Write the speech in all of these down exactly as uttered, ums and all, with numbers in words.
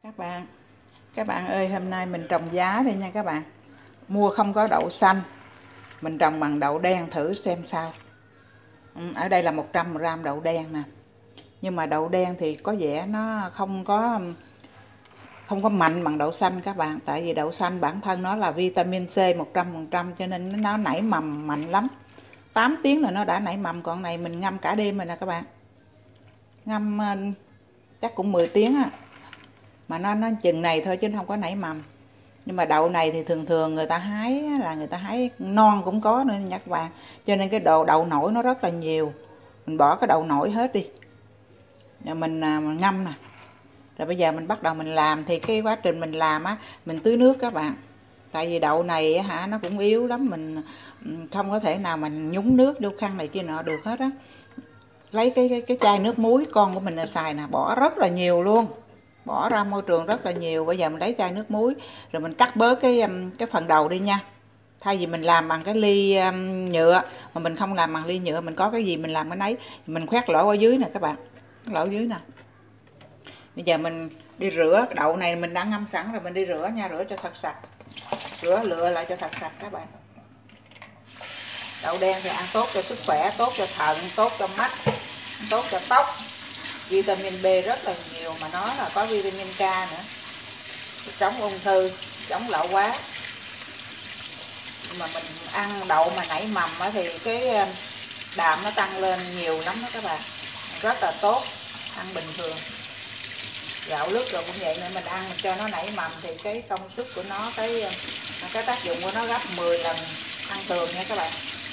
Các bạn, các bạn ơi, hôm nay mình trồng giá đây nha các bạn. Mua không có đậu xanh, mình trồng bằng đậu đen thử xem sao. Ở đây là một trăm gam đậu đen nè. Nhưng mà đậu đen thì có vẻ nó không có không có mạnh bằng đậu xanh các bạn. Tại vì đậu xanh bản thân nó là vitamin C một trăm phần trăm cho nên nó nảy mầm mạnh lắm. tám tiếng là nó đã nảy mầm, còn này mình ngâm cả đêm rồi nè các bạn. Ngâm chắc cũng mười tiếng á. Mà nó nó chừng này thôi chứ không có nảy mầm. Nhưng mà đậu này thì thường thường người ta hái là người ta hái non cũng có nữa nha các bạn. Cho nên cái đồ đậu nổi nó rất là nhiều. Mình bỏ cái đậu nổi hết đi. Rồi mình, mình ngâm nè. Rồi bây giờ mình bắt đầu mình làm. Thì cái quá trình mình làm á, mình tưới nước các bạn. Tại vì đậu này hả nó cũng yếu lắm. Mình không có thể nào mình nhúng nước vô khăn này kia nọ được hết á. Lấy cái, cái, cái chai nước muối con của mình là xài nè. Bỏ rất là nhiều luôn. Bỏ ra môi trường rất là nhiều. Bây giờ mình lấy chai nước muối rồi mình cắt bớt cái cái phần đầu đi nha. Thay vì mình làm bằng cái ly um, nhựa mà mình không làm bằng ly nhựa, mình có cái gì mình làm cái nấy. Mình khoét lỗ ở dưới nè các bạn, lỗ dưới nè. Bây giờ mình đi rửa đậu này, mình đã ngâm sẵn rồi, mình đi rửa nha, rửa cho thật sạch, rửa lựa lại cho thật sạch các bạn. Đậu đen thì ăn tốt cho sức khỏe, tốt cho thận, tốt cho mắt, tốt cho tóc. Vitamin B rất là nhiều, mà nó là có vitamin K nữa, chống ung thư, chống lão hóa. Nhưng mà mình ăn đậu mà nảy mầm thì cái đạm nó tăng lên nhiều lắm đó các bạn, rất là tốt. Ăn bình thường gạo lứt rồi cũng vậy nữa, mình ăn cho nó nảy mầm thì cái công suất của nó, cái cái tác dụng của nó gấp mười lần ăn tường nha các bạn.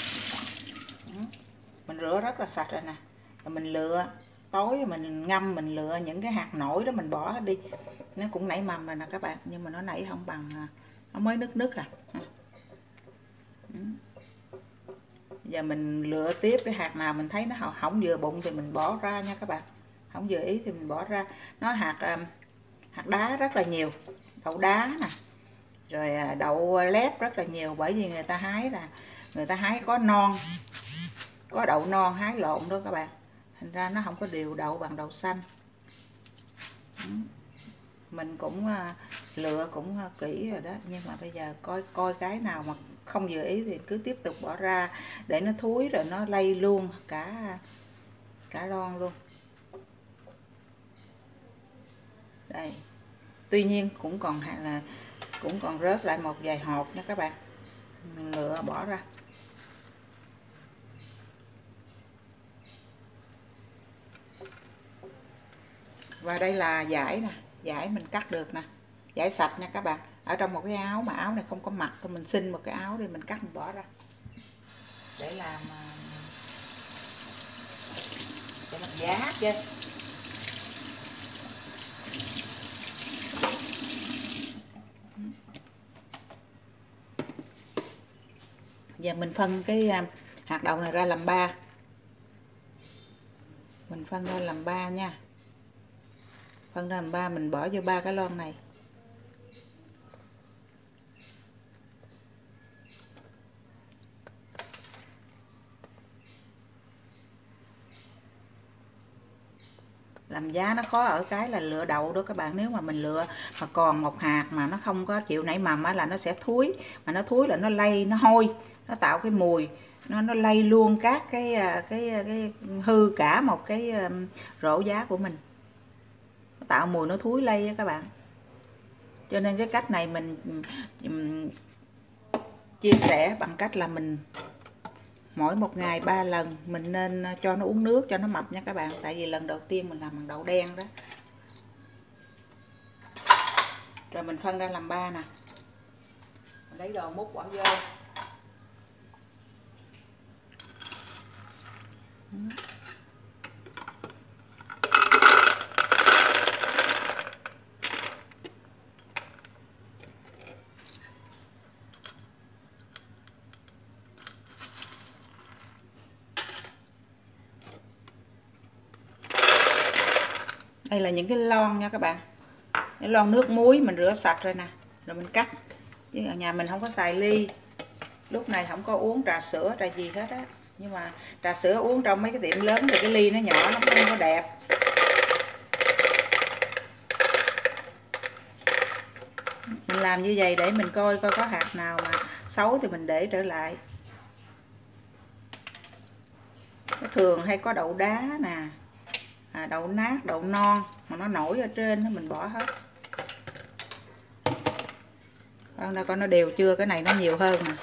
Mình rửa rất là sạch rồi nè, rồi mình lựa, tối mình ngâm mình lựa những cái hạt nổi đó mình bỏ đi, nó cũng nảy mầm rồi nè các bạn, nhưng mà nó nảy không bằng, nó mới nứt nứt à. Giờ mình lựa tiếp cái hạt nào mình thấy nó không vừa bụng thì mình bỏ ra nha các bạn, không vừa ý thì mình bỏ ra. Nó hạt hạt đá rất là nhiều, đậu đá nè, rồi đậu lép rất là nhiều, bởi vì người ta hái là người ta hái có non, có đậu non hái lộn đó các bạn, thành ra nó không có đều đậu bằng đậu xanh. Mình cũng lựa cũng kỹ rồi đó, nhưng mà bây giờ coi coi cái nào mà không vừa ý thì cứ tiếp tục bỏ ra để nó thúi rồi nó lây luôn cả cả lon luôn. Đây, tuy nhiên cũng còn là cũng còn rớt lại một vài hột nha các bạn, mình lựa bỏ ra. Và đây là vải nè, vải mình cắt được nè, vải sạch nha các bạn, ở trong một cái áo mà áo này không có mặt thì mình xin một cái áo đi mình cắt mình bỏ ra để làm để làm giá chứ. Giờ mình phân cái hạt đậu này ra làm ba, mình phân ra làm ba nha, phân ra làm ba, mình bỏ vô ba cái lon này. Làm giá nó khó ở cái là lựa đậu đó các bạn. Nếu mà mình lựa mà còn một hạt mà nó không có chịu nảy mầm á là nó sẽ thúi, mà nó thúi là nó lây, nó hôi, nó tạo cái mùi, nó nó lây luôn các cái cái cái hư cả một cái rổ giá của mình, nó tạo mùi, nó thúi lây á các bạn. Cho nên cái cách này mình um, chia sẻ bằng cách là mình mỗi một ngày ba lần mình nên cho nó uống nước cho nó mập nha các bạn. Tại vì lần đầu tiên mình làm bằng đậu đen đó. Rồi mình phân ra làm ba nè, mình lấy đồ múc bỏ vô. Đây là những cái lon nha các bạn, cái lon nước muối mình rửa sạch rồi nè, rồi mình cắt. Chứ ở nhà mình không có xài ly, lúc này không có uống trà sữa trà gì hết á. Nhưng mà trà sữa uống trong mấy cái tiệm lớn thì cái ly nó nhỏ, nó không có đẹp. Mình làm như vậy để mình coi coi có hạt nào mà xấu thì mình để trở lại. Thường hay có đậu đá nè, à, đậu nát, đậu non mà nó nổi ở trên đó mình bỏ hết. Con đây coi nó đều chưa, cái này nó nhiều hơn nè.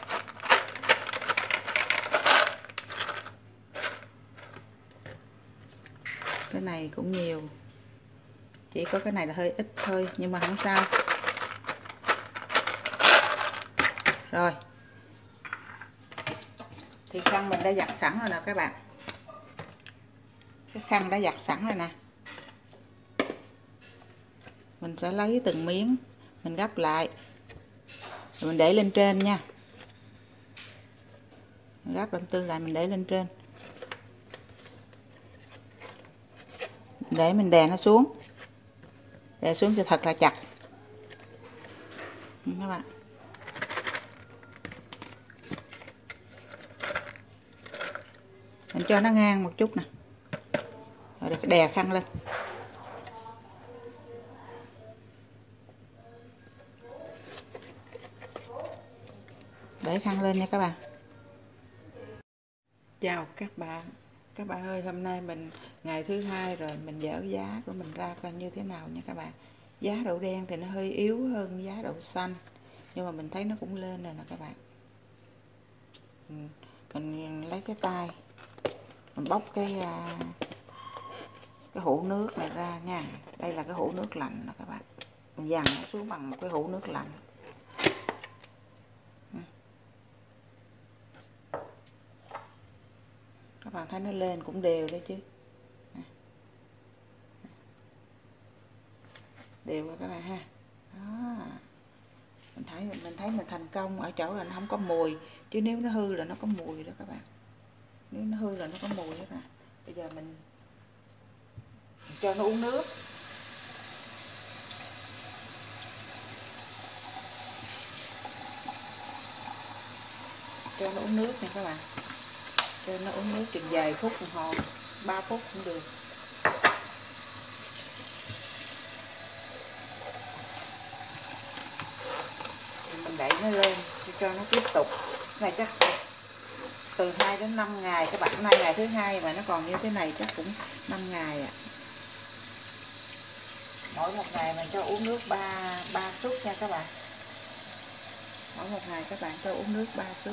Cái này cũng nhiều, chỉ có cái này là hơi ít thôi nhưng mà không sao. Rồi thì khăn mình đã giặt sẵn rồi nè các bạn, cái khăn đã giặt sẵn rồi nè. Mình sẽ lấy từng miếng mình gấp lại rồi mình để lên trên nha. Mình gấp làm tư lại mình để lên trên, để mình đè nó xuống, đè xuống cho thật là chặt các bạn. Mình cho nó ngang một chút nè, rồi được đè khăn lên. Để khăn lên nha các bạn. Chào các bạn. Các bạn ơi, hôm nay mình ngày thứ hai rồi, mình dỡ giá của mình ra coi như thế nào nha các bạn. Giá đậu đen thì nó hơi yếu hơn giá đậu xanh, nhưng mà mình thấy nó cũng lên rồi nè các bạn. Mình, mình lấy cái tay mình bóc cái cái hũ nước này ra nha. Đây là cái hũ nước lạnh nè các bạn. Mình dằn nó xuống bằng một cái hũ nước lạnh. Các bạn thấy nó lên cũng đều đấy chứ. Đều rồi các bạn ha. Đó. Mình thấy mình thấy mình thành công ở chỗ là nó không có mùi, chứ nếu nó hư là nó có mùi đó các bạn. Nếu nó hư là nó có mùi đó nè. Bây giờ mình, mình cho nó uống nước. Cho nó uống nước nha các bạn. Cho nó uống nước chừng vài phút đồng hồ, ba phút cũng được. Mình đậy nó lên cho nó tiếp tục. Này chắc từ hai đến năm ngày các bạn. Hôm nay ngày thứ hai mà nó còn như thế này chắc cũng năm ngày ạ. À. Mỗi một ngày mình cho uống nước ba ba suất nha các bạn. Mỗi một ngày các bạn cho uống nước ba suất.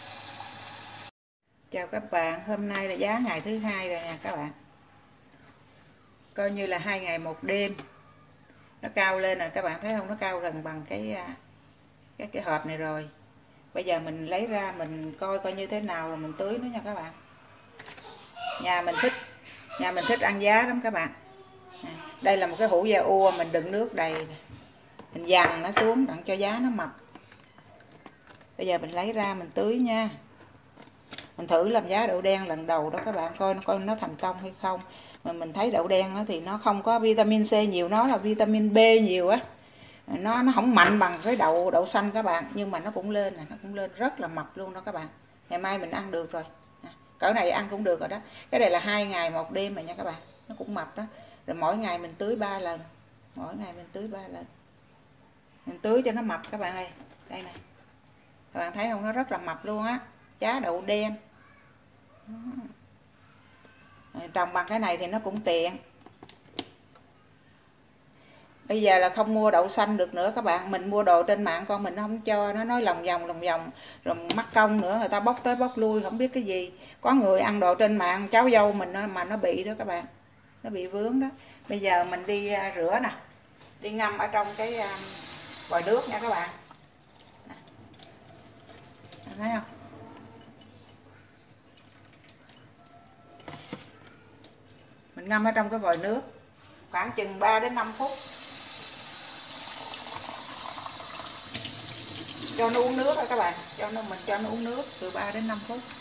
Chào các bạn, hôm nay là giá ngày thứ hai rồi nè các bạn. Coi như là hai ngày một đêm. Nó cao lên rồi các bạn thấy không? Nó cao gần bằng cái cái cái hộp này rồi. Bây giờ mình lấy ra mình coi coi như thế nào rồi mình tưới nó nha các bạn. Nhà mình thích nhà mình thích ăn giá lắm các bạn. Đây là một cái hũ da ua mình đựng nước đầy. Mình dằn nó xuống đặng cho giá nó mập. Bây giờ mình lấy ra mình tưới nha. Mình thử làm giá đậu đen lần đầu đó các bạn, coi coi nó thành công hay không. Mà mình thấy đậu đen nó thì nó không có vitamin C nhiều, nó là vitamin B nhiều á. Nó nó không mạnh bằng cái đậu đậu xanh các bạn, nhưng mà nó cũng lên nè, nó cũng lên rất là mập luôn đó các bạn. Ngày mai mình ăn được rồi. Cỡ này ăn cũng được rồi đó. Cái này là hai ngày một đêm rồi nha các bạn. Nó cũng mập đó. Rồi mỗi ngày mình tưới ba lần. Mỗi ngày mình tưới ba lần. Mình tưới cho nó mập các bạn ơi. Đây nè. Các bạn thấy không, nó rất là mập luôn á. Giá đậu đen. Trồng bằng cái này thì nó cũng tiện. Bây giờ là không mua đậu xanh được nữa các bạn. Mình mua đồ trên mạng con mình nó không cho, nó nói lòng vòng lòng vòng rồi mắc công nữa, người ta bóc tới bóc lui không biết cái gì. Có người ăn đồ trên mạng, cháu dâu mình mà nó bị đó các bạn, nó bị vướng đó. Bây giờ mình đi rửa nè, đi ngâm ở trong cái vòi nước nha các bạn. Thấy không? Mình ngâm ở trong cái vòi nước khoảng chừng ba đến năm phút. Cho nó uống nước thôi các bạn, cho nó mình cho nó uống nước từ ba đến năm phút.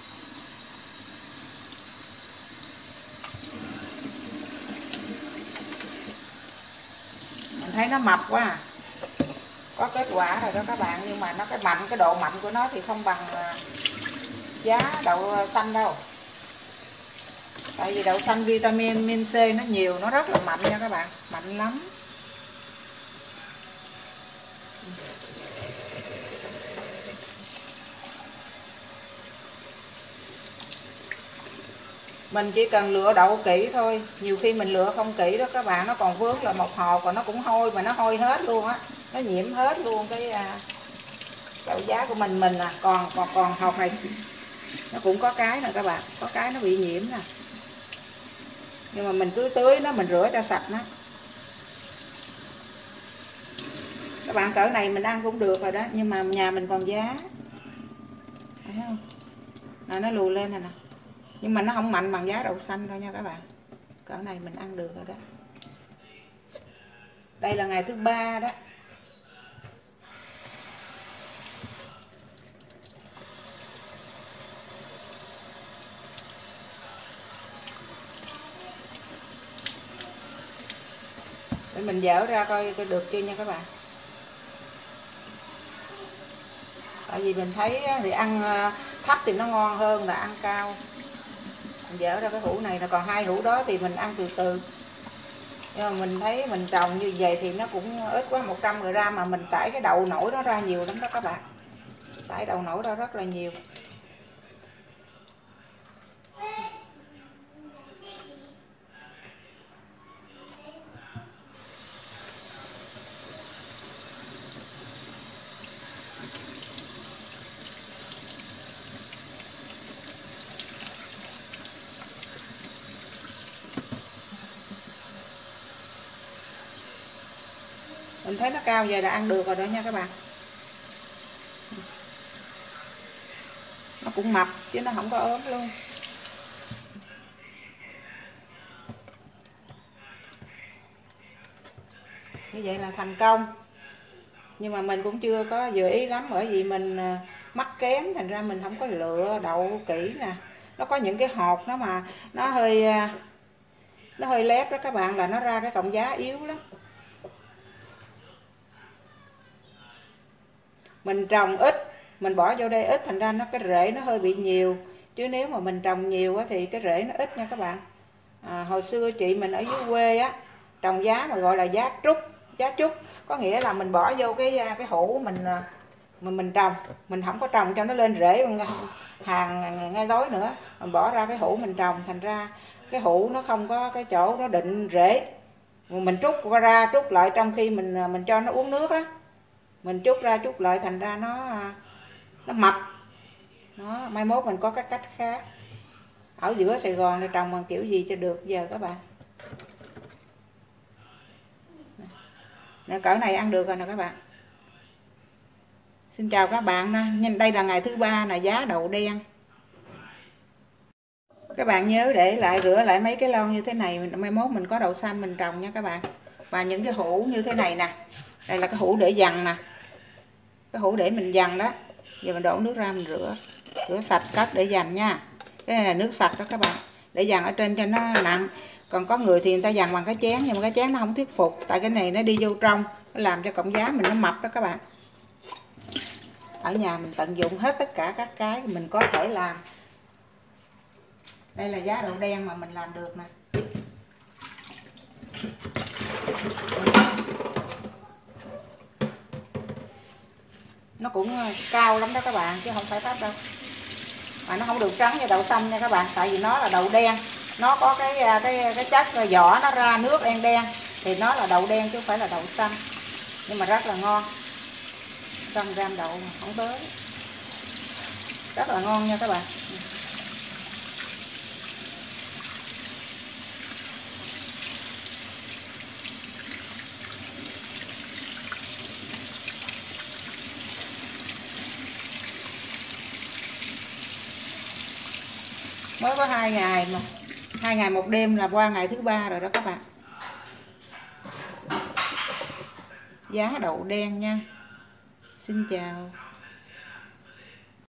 Mình thấy nó mập quá à. Có kết quả rồi đó các bạn, nhưng mà nó cái mạnh cái độ mạnh của nó thì không bằng giá đậu xanh đâu. Tại vì đậu xanh vitamin C nó nhiều, nó rất là mạnh nha các bạn, mạnh lắm. Mình chỉ cần lựa đậu kỹ thôi. Nhiều khi mình lựa không kỹ đó các bạn, nó còn vướng là một hột và nó cũng hôi, mà nó hôi hết luôn á, nó nhiễm hết luôn cái đậu giá của mình mình à. Còn còn còn hột này nó cũng có cái nè các bạn, có cái nó bị nhiễm nè, nhưng mà mình cứ tưới nó, mình rửa cho sạch nó. Các bạn cỡ này mình ăn cũng được rồi đó, nhưng mà nhà mình còn giá, thấy không? Nè, nó lùi lên này nè, nhưng mà nó không mạnh bằng giá đậu xanh đâu nha các bạn. Cỡ này mình ăn được rồi đó. Đây là ngày thứ ba đó. Để mình dở ra coi coi được chưa nha các bạn. Tại vì mình thấy thì ăn thấp thì nó ngon hơn là ăn cao. Mình dở ra cái hũ này là còn hai hũ đó thì mình ăn từ từ. Nhưng mà mình thấy mình trồng như vậy thì nó cũng ít quá, một trăm gam mà mình tải cái đậu nổi nó ra nhiều lắm đó các bạn. Tải đậu nổi ra rất là nhiều. Mình thấy nó cao vậy là ăn được rồi đó nha các bạn. Nó cũng mập chứ nó không có ốm luôn. Như vậy là thành công. Nhưng mà mình cũng chưa có vừa ý lắm, bởi vì mình mắc kém, thành ra mình không có lựa đậu kỹ nè. Nó có những cái hột nó mà nó hơi nó hơi lép đó các bạn, là nó ra cái cọng giá yếu lắm. Mình trồng ít, mình bỏ vô đây ít, thành ra nó cái rễ nó hơi bị nhiều. Chứ nếu mà mình trồng nhiều á, thì cái rễ nó ít nha các bạn. À, hồi xưa chị mình ở dưới quê á, trồng giá mà gọi là giá trúc, giá trúc có nghĩa là mình bỏ vô cái cái hũ mình mình mình trồng, mình không có trồng cho nó lên rễ hàng ngay lối nữa, mình bỏ ra cái hũ mình trồng, thành ra cái hũ nó không có cái chỗ nó định rễ. Mình trút qua ra trút lại trong khi mình mình cho nó uống nước á, mình trút ra trút lại thành ra nó nó mập. Nó mai mốt mình có cái cách khác. Ở giữa Sài Gòn này trồng bằng kiểu gì cho được giờ các bạn. Nè, cỡ này ăn được rồi nè các bạn. Xin chào các bạn nè, nhìn đây là ngày thứ ba là giá đậu đen. Các bạn nhớ để lại rửa lại mấy cái lon như thế này, mai mốt mình có đậu xanh mình trồng nha các bạn. Và những cái hũ như thế này nè, đây là cái hũ để dằn nè, cái hũ để mình dằn đó. Giờ mình đổ nước ra mình rửa, rửa sạch cất để dằn nha. Cái này là nước sạch đó các bạn, để dằn ở trên cho nó nặng. Còn có người thì người ta dằn bằng cái chén, nhưng mà cái chén nó không thuyết phục, tại cái này nó đi vô trong, nó làm cho cọng giá mình nó mập đó các bạn. Ở nhà mình tận dụng hết tất cả các cái mình có thể làm. Đây là giá đậu đen mà mình làm được nè. Nó cũng cao lắm đó các bạn, chứ không phải thấp đâu. Mà nó không được trắng như đậu xanh nha các bạn, tại vì nó là đậu đen, nó có cái cái cái chất vỏ nó ra nước đen đen thì nó là đậu đen chứ không phải là đậu xanh. Nhưng mà rất là ngon. Trăm gram đậu mà không tới, rất là ngon nha các bạn. Mới có hai ngày mà hai ngày một đêm là qua ngày thứ ba rồi đó các bạn. Giá đậu đen nha. Xin chào.